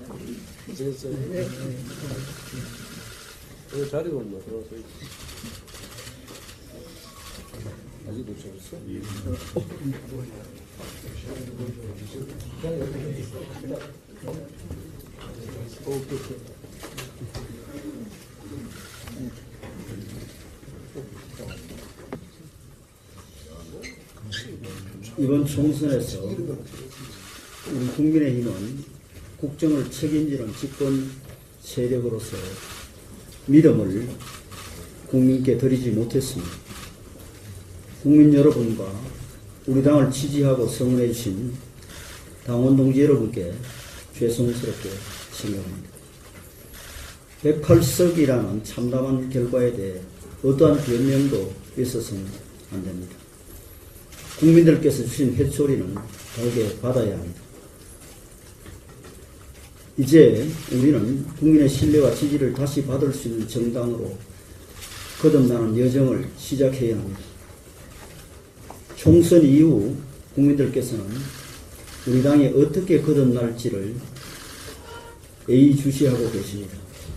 됐어요. 여기 자리가 없나? 들어와서. 아직 도착했어? 이번 총선에서 우리 국민의힘은 국정을 책임지는 집권 세력으로서 믿음을 국민께 드리지 못했습니다. 국민 여러분과 우리 당을 지지하고 성원해 주신 당원 동지 여러분께 죄송스럽게 생각합니다. 108석이라는 참담한 결과에 대해 어떠한 변명도 있어서는 안 됩니다. 국민들께서 주신 회초리는 달게 받아야 합니다. 이제 우리는 국민의 신뢰와 지지를 다시 받을 수 있는 정당으로 거듭나는 여정을 시작해야 합니다. 총선 이후 국민들께서는 우리 당이 어떻게 거듭날지를 예의주시하고 계십니다.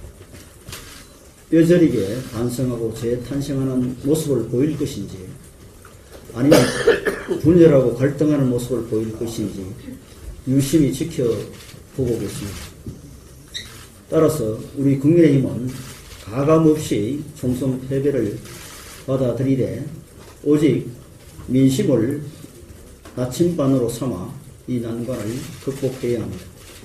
뼈저리게 반성하고 재탄생하는 모습을 보일 것인지 아니면 분열하고 갈등하는 모습을 보일 것인지 유심히 지켜보고 계십니다. 따라서 우리 국민의힘은 가감없이 총선 패배를 받아들이되 오직 민심을 나침반으로 삼아 이 난관을 극복해야 합니다.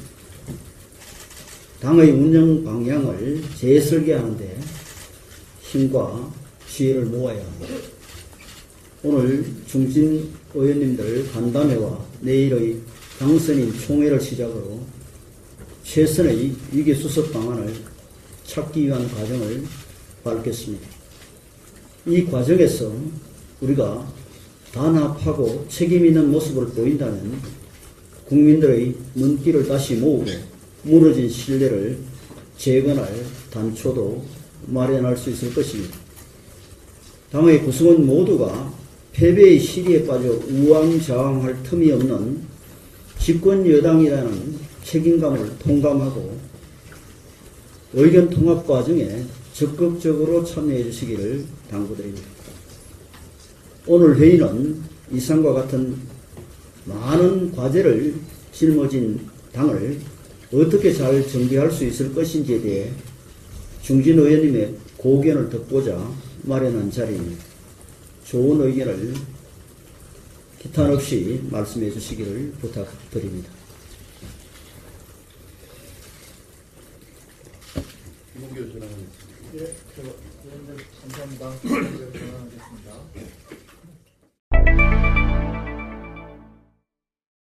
당의 운영 방향을 재설계하는데 힘과 지혜를 모아야 합니다. 오늘 중진 의원님들 간담회와 내일의 당선인 총회를 시작으로 최선의 위기 수습 방안을 찾기 위한 과정을 밟겠습니다. 이 과정에서 우리가 단합하고 책임 있는 모습을 보인다면 국민들의 눈길을 다시 모으고 무너진 신뢰를 재건할 단초도 마련할 수 있을 것입니다. 당의 구성원 모두가 패배의 시리에 빠져 우왕좌왕할 틈이 없는 집권 여당이라는 책임감을 통감하고 의견 통합 과정에 적극적으로 참여해 주시기를 당부드립니다. 오늘 회의는 이상과 같은 많은 과제를 짊어진 당을 어떻게 잘 전개할 수 있을 것인지에 대해 중진 의원님의 고견을 듣고자 마련한 자리입니다. 좋은 의견을 기탄 없이 말씀해 주시기를 부탁드립니다. 네, 의원님 감사합니다. 전화하겠습니다.